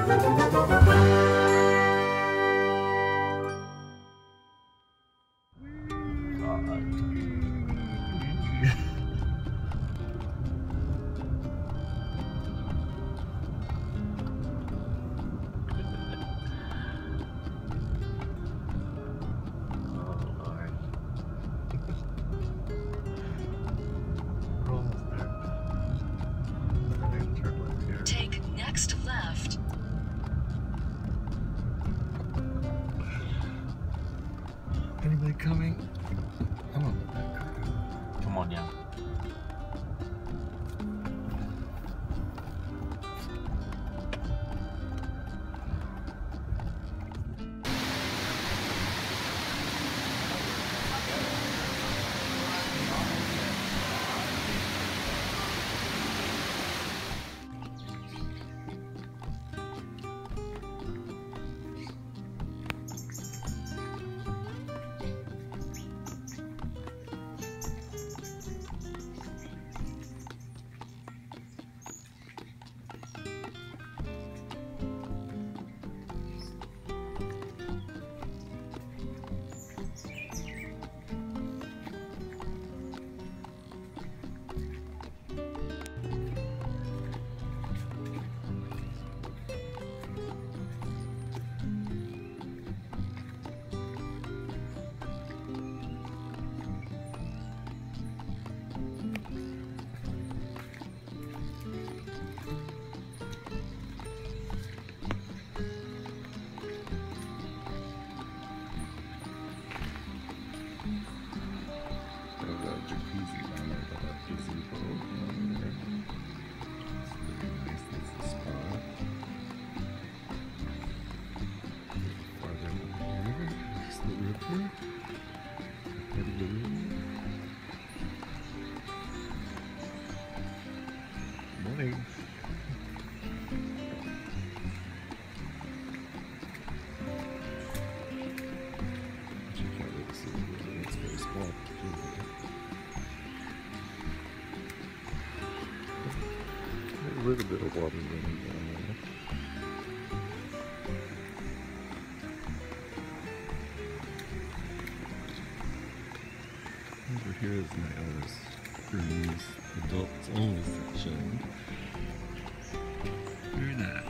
Anybody coming? I'm on the back. Come on, yeah. Morning. It's very small. A little bit of water running down there. Over here is Nayara Springs Adults Only section. Very nice.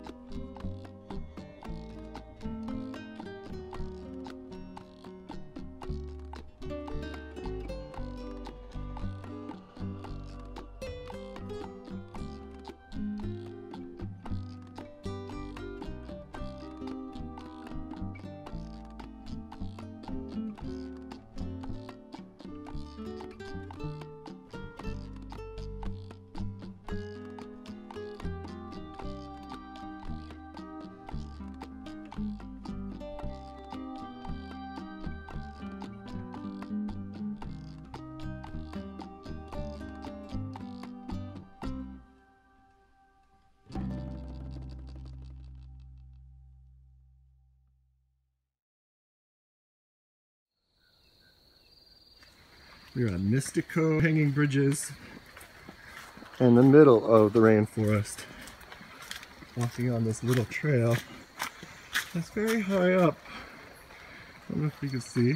We're on Mystico Hanging Bridges in the middle of the rainforest, walking on this little trail that's very high up. I don't know if you can see.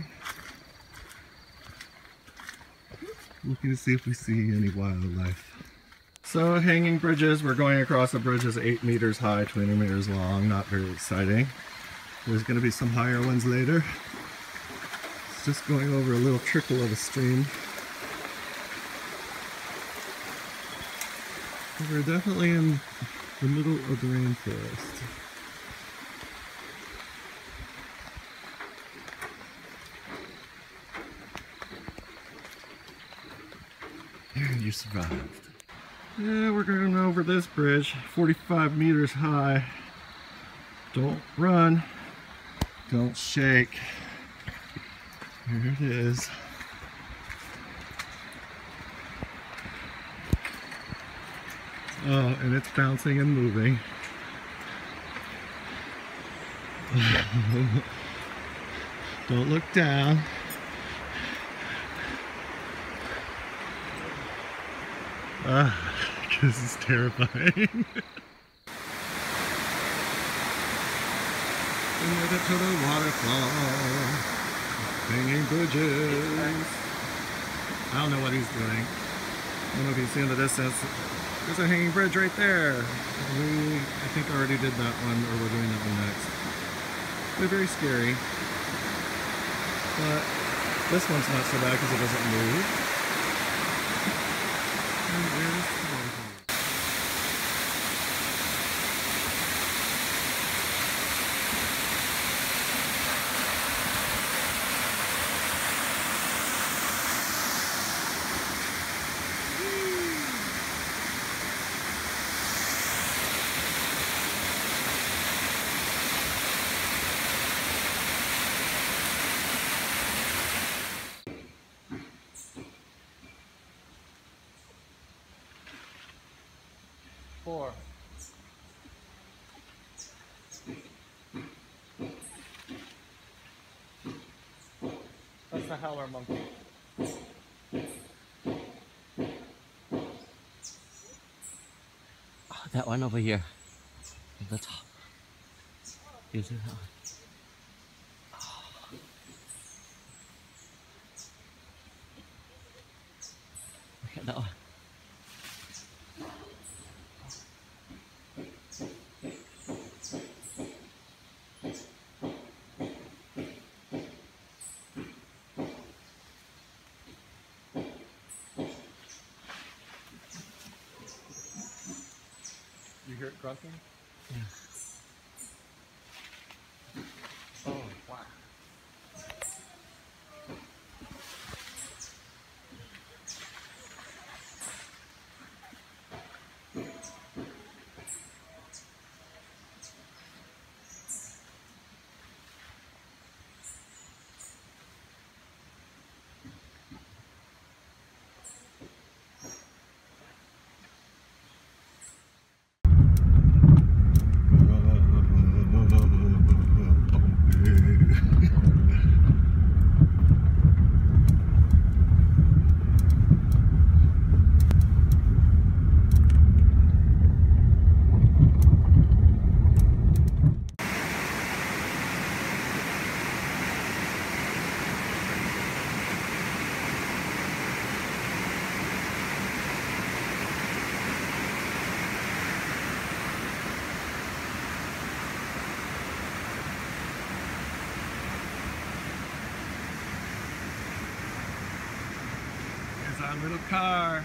Looking to see if we see any wildlife. So hanging bridges, we're going across a bridge that's 8 meters high, 20 meters long, not very exciting. There's going to be some higher ones later. Just going over a little trickle of a stream. We're definitely in the middle of the rainforest. And you survived. Yeah, we're going over this bridge, 45 meters high. Don't run. Don't shake. Here it is. Oh, and it's bouncing and moving. Don't look down. This is terrifying. We made it to the waterfall. Hanging bridges. I don't know what he's doing. I don't know if you see in the distance. There's a hanging bridge right there. We, I think, already did that one, or we're doing that one next. They're very scary. But this one's not so bad because it doesn't move. And there's the waterfall. Four. That's the howler monkey. Oh, that one over here at the top. You see that one? Oh. Look at that one. You hear it grunting? Yeah. Oh, wow. Our little car.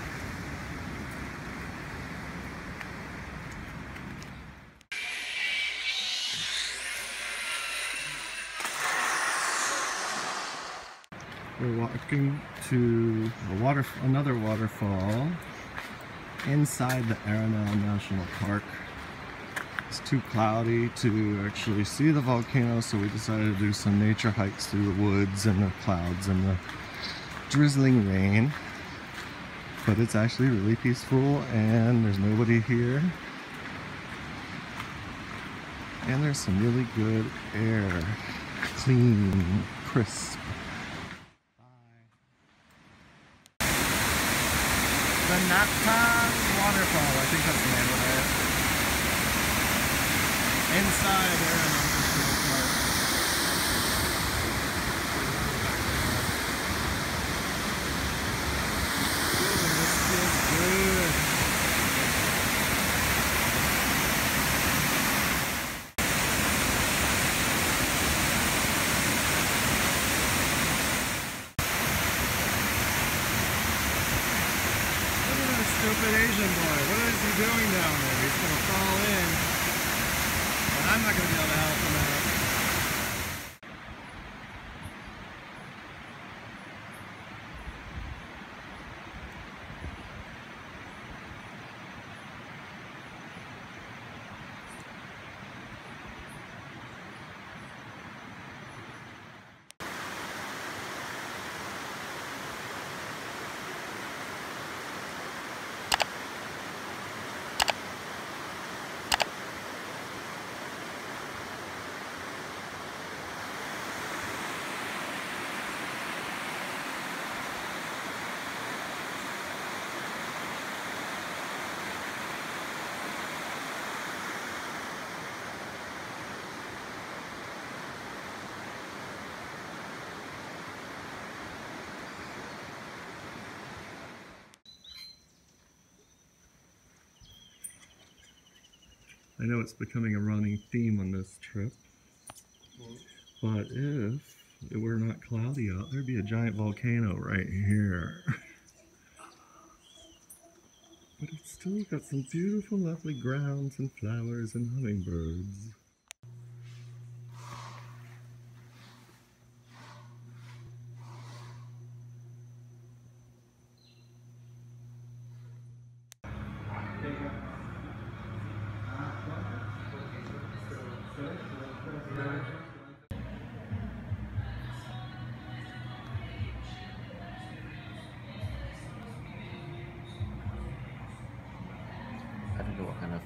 We're walking to another waterfall inside the Arenal National Park. It's too cloudy to actually see the volcano, so we decided to do some nature hikes through the woods and the clouds and the drizzling rain. But it's actually really peaceful and there's nobody here. And there's some really good air. Clean, crisp. The Naptan Waterfall, I think that's the name of it. Inside Arenal National Park. Stupid Asian boy. What is he doing down there? He's going to fall in. And I'm not going to be able to help him out. I know it's becoming a running theme on this trip, but if it were not cloudy out, there'd be a giant volcano right here. But it's still got some beautiful, lovely grounds and flowers and hummingbirds. I don't know what kind of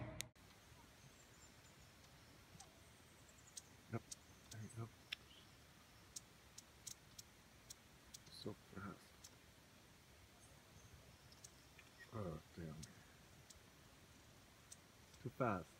Yep, there you go. So fast. Oh, damn. Too fast.